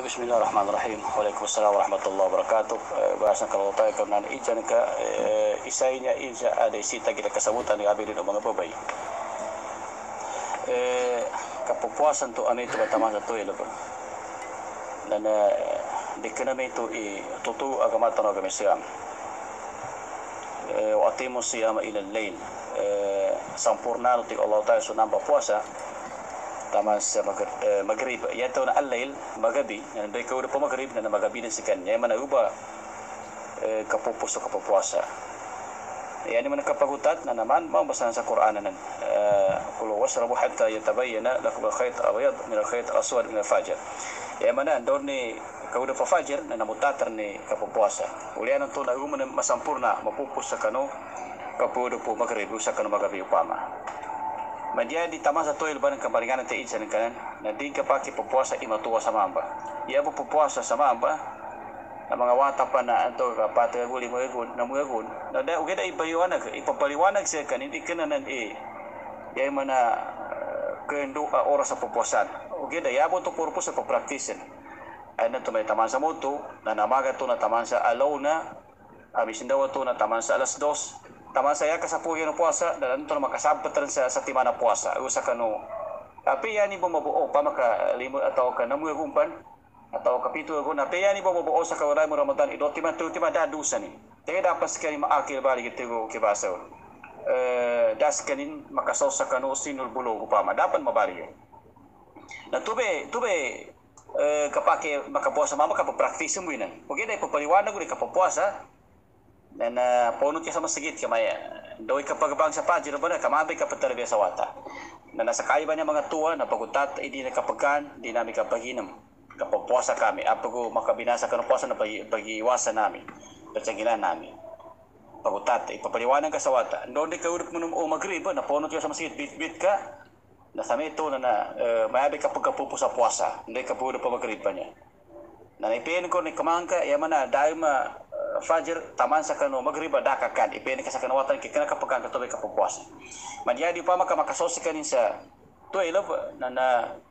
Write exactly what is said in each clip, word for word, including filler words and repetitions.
Bismillahirrahmanirrahim. Waalaikumsalam warahmatullahi wabarakatuh. Bahasan kalau tayo kung nan ijan ka isa niya isa ada isita kita kasabutan ni abidin mga babay. Eh kapupuasan to ano ito batama sa to ilo ba. Dan di kana may to i tutu agama tanong kami siyam. Eh wa atimu siyama ila al-lail. Eh sampurna ti Allah taala sunamba puasa. Tama sa maghrib yato na al-lail magabi na dai ko pa maghrib na magabi din sikan ya man uba kapupuso kapupuasa yani man kapagutat na naman mabasahan sa Quran nan kulu wasrabu hatta yatabayyana lakum al-khayt abyad min al-khayt aswad min al-fajr ya man andor ni kauda pa fajr na namutatar ni kapupuasa ulian to na uman masampurna mapupus sa kano kapudo po maghrib sa kano magabi upama. Menjadi taman satu ilban kembaringan nanti insan kanan nanti kapaki pupuasa imatua sama amba ia bu pupuasa sama amba na mga wata pa na anto kapata guli mo gun na mo gun na da ugeda ibayuana ka ipapaliwanag sa kanin ikanan e ya mana kendo oras sa pupuasan ugeda ya bu to purpose sa practice ana to may taman sa moto na namaga to na taman sa alona abis ndaw to na taman sa alas dos tama saya kasapuhin ng puasa dan ito na makasabat rin sa, sa timana puasa usa kano tapi yan ibo mabuo pa makalimo atau ka namuy gumpan atau kapito ko na yan ibo mabuo sa kawaray mo Ramadan ido timan tu timan dadusa ni kaya dapat sekali maakil bali gitu ko kibasa eh das kanin makasaw sa kano sinul bulo ko pa dapat mabari na tube tube eh kapake makapuasa mama kapapraktis mo inan okay dai papaliwanag ko ni kapapuasa dan uh, punut ka sa masjid kamaya doy kapag bang sa pajir ba na kamabi kapag talaga sa wata na nasa kaiba niya mga tuwa na pagutat hindi na kapagkan di namin kapaginam kapag puasa kami apago makabinasa ka ng puasa na pag-iwasan namin pagsagilan namin pagutat ipapaliwanan ka sa wata doon di ka urip mo o magrib na punut ka sa masjid bit-bit ka nasa meto na na uh, mayabi kapag kapupo sa puasa hindi ka puro pa magrib pa niya na naipin ko ni kamangka yaman na dahil ma fajr taman sa kano magriba dakakan ipene ka sa kanawatan kikana kapakan katobe kapupuasa manjadi pa maka makasosi kanin sa tuelo na na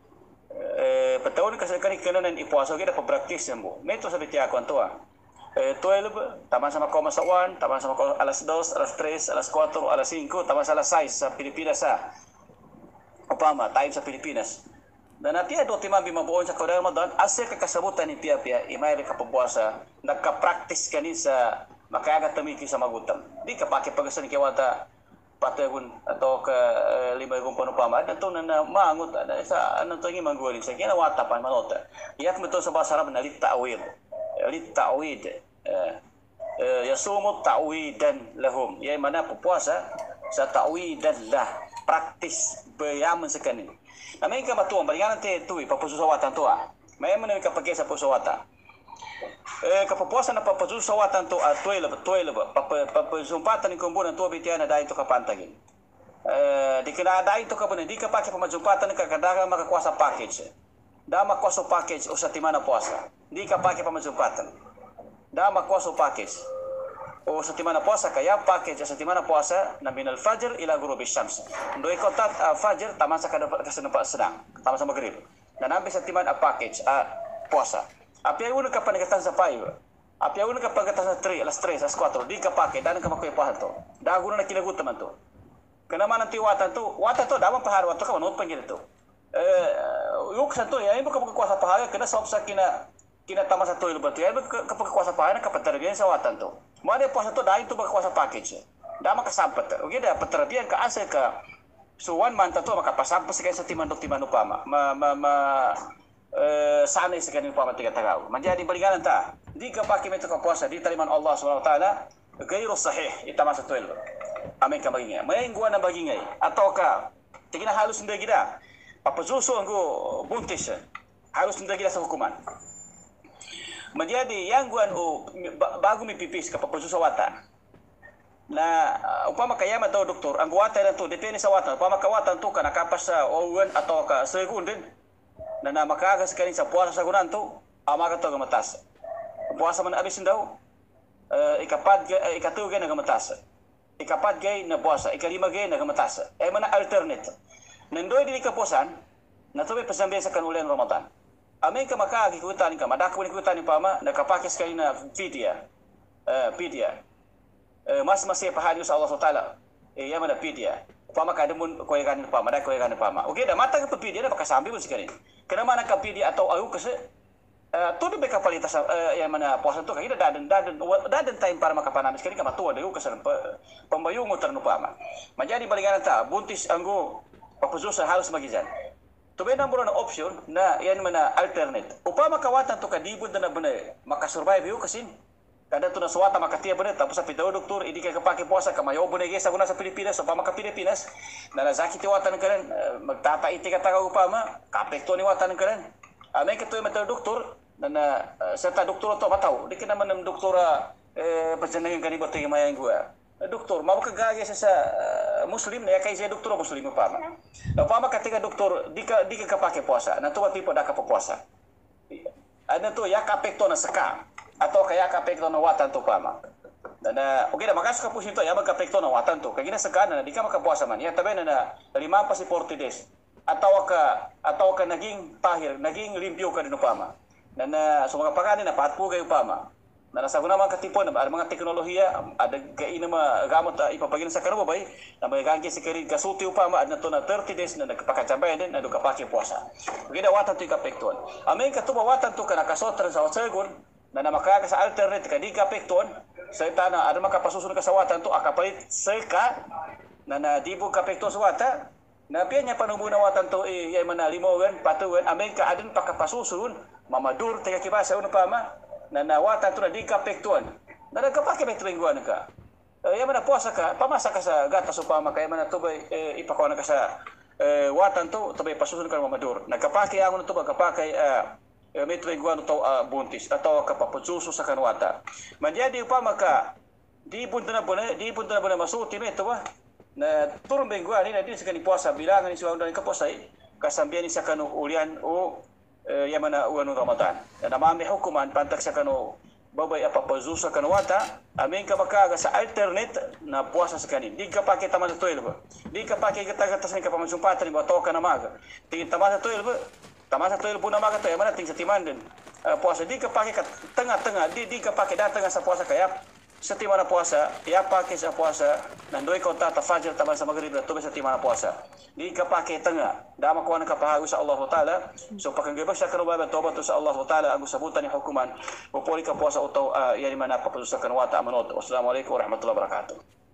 eh patawon ka sa kanin kanan ipuasa kita pa-practice mo meto sa bitiya ko anto ah eh tuelo taman sa makoma sa one taman sa makoma alas dos alas tres alas cuatro alas cinco taman sa alas sais sa Pilipinas sa upama time sa Pilipinas dan natia do timambi mabuon sa kada Ramadan asa ka kasabutan ni pia-pia imay ka pabuasa nagka-practice kani sa makayaga tamiki sa magutam di ka pake pagasan kiwata patagon atau ke uh, lima gung panupama ato na, na maangot ada sa anong to ngimang gawin sa kina wata pan manota iyat mo to sa bahasa Arab na lit ta'wid lit ta'wid uh, uh, yasumu ta'widan lahum yay mana pupuasa sa ta'widan lah practice bayaman sa kanin na may kabatuan balikan nanti tu papususawatan tu ah may man ka pagke sa pusawata eh kapupuasan na papususawatan tu ah tuelo tuelo papusumpatan ni kumbunan tu bitian na dai to kapantagin eh di kana dai to kapon di ka pake pamajumpatan ka kadaga makakuasa package da makuasa package o sa timana puasa di ka pake pamajumpatan da makuasa package o sa timana puasa kaya package sa timana puasa na min al-fajr ila ghurubi syams doy ko tat uh, fajr tama sa kada kasanapa sedang tama sa maghrib na nabi sa timana package uh, puasa api uno ka panagatan sa five api uno ka panagatan sa three alas tres alas cuatro di ka pake dan ka makoy puasa to da guno na kilagut man to kana man ti wata to wata to daman pahar wata ka manot pangil to eh yuk sa to ya ibo ka pagkuasa pahar kana sa sa kina kina tama sa to ilbo to ya kapag kuasa pahar ka patarbiyan sa watan to mana puasa tu dah itu berkuasa package. Dah maka sampai. Okey dah perterbian ke asa ke suwan manta tu maka pasampai sekali setiman dok timan upama. Ma ma ma eh sana sekali upama tiga tagaw. Menjadi balikan anta. Jika pakai metode puasa di taliman Allah Subhanahu Wa Taala gairu sahih itama satu ilmu. Amin ka baginga. May gua na bagingai atau ka tingina halus nda gida. Papazuso ngo buntis. Halus nda gida sa hukuman. Menjadi yang guan o bago mi pipis kapag pasusawata na uh, upama kaya ma daw doktor ang wata lang to depende sa wata upama ka wata to ka nakapas sa owen atau ka segundo na na makagas kanin sa puasa sa gunan to ama ka to gamatas puasa man abis daw uh, ikapad uh, ikatugay na gamatas ikapat gay na puasa ikalima gay na gamatas ay man alternate nandoy dili ka puasan na to may pasambi sa kanulan Ramadan Amin ka maka kikutan ka madak pun kikutan pa ma nakapake sekali na video. Eh video. Eh mas masih pahali sa Allah Taala. Eh ya mana video. Pa maka demun ko kan pa ma dak ko kan pa ma. Oke dah mata ka video na pakasambi pun sekali. Kenapa nak video atau au kese tu di beka palitas yang mana puasa tu kita dadan dadan dadan time para makapanan sekali kama tua deu kesan pembayung ternupa ma. Menjadi balingan ta buntis anggo papuzusa harus magizan. Tu bena murana option na yan mana alternate. Upama kawatan tu kadibun na bene maka survive yu kesin. Kada tu na suwata makatia bene tapos sa pitaw doktor idi ka kapake puasa kamayo bene gesa guna sa Pilipinas upama ka Pilipinas na nazaki ti watan karen magtata iti ka taga upama kapekto ni watan karen. Amay katoy mata doktor na na serta doktor to bataw di kana man doktora eh pasanang kanibot ti mayang gua. Doktor, mau ke gaya sa uh, muslim na kay sa doktor muslim pa ma. Upama ketika doktor di ka di ka kapake puasa, na tuwa tipo da ka puasa. Ano to ya kapekto na saka atau kaya kapekto na watan to pa ma. Na okay na makas ka pusin to ya magkapekto na watan to. Kaya gina saka na di ka makapuasa man. Ya tabe na na lima pa si forty days. Atau ka atau ka naging tahir, naging limpyo ka din pa ma. Na na so mga pagani na patpo kayo pa ma. Na nasa guna mga katipon, ada mga teknolohiya, ada kain mga gamot na ipapagin sa karubo bay, na may gagi si kari kasuti upama, ada na to na thirty days na nagpakacabay din, na nagkapaki puasa. Kaya watan to ikapektuan. Amin katuba watan to ka nakasotran sa otsegon, na namakaka sa alternate ka di kapektuan, sa itana, ada makapasusun ka sa watan to, akapalit seka, na nadibog kapektuan sa wata, na piya niya panubo na watan to, eh, yay manalimogan, patuwan, amin ka adin pakapasusun, mamadur, taga kibasa, uno pa ma, na nawatan tu na di kapektuan na nagkapake may tuwingguan ka uh, yan man na puasa ka pamasa ka sa gatas upama kaya man na tubay eh, ipakaw na ka sa uh, watan to tubay pasusun ka mamador nagkapake ang to nagkapake uh, may tuwingguan to uh, buntis atau kapaputsuso sa kanwata manjadi upama ka di punta na po na di punta na po na masuti na ito ba na turong bengguan ni na din sa kani puasa bilangan ni suwang ka puasay kasambihan ni sa kanu ulian o Uh, yang mana uang Ramadan. Dan namami hukuman pantak sa kano babay apapazu sa kanwata, amin ka makaga sa alternate na puasa sa kanin. Di ka pake taman sa twelve. Di ka pake katagatas ni kapamasumpatan ni bato ka na maga. Tingin taman sa twelve. Taman sa twelve po na maga to. Yang mana ting sa timan din. Uh, puasa. Di ka pake tengah-tengah. Di, di ka pake datang sa puasa kaya sa timana puasa, ya pake sa puasa, nandoy ko tata fajr taman sa maghrib na tubig sa timana puasa. Di ka pake tengah, dama ko na kapahago sa Allah Ta'ala. So pakanggibag sa kanubaban, tobat sa Allah Ta'ala, ang sabutan ni hukuman, pupuli ka puasa utaw, uh, yan man na papalusa kanwata amanot. Wassalamualaikum warahmatullahi wabarakatuh.